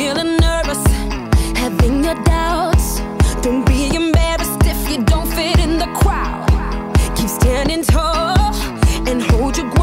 feeling nervous, having your doubts, don't be embarrassed if you don't fit in the crowd. Keep standing tall and hold your ground.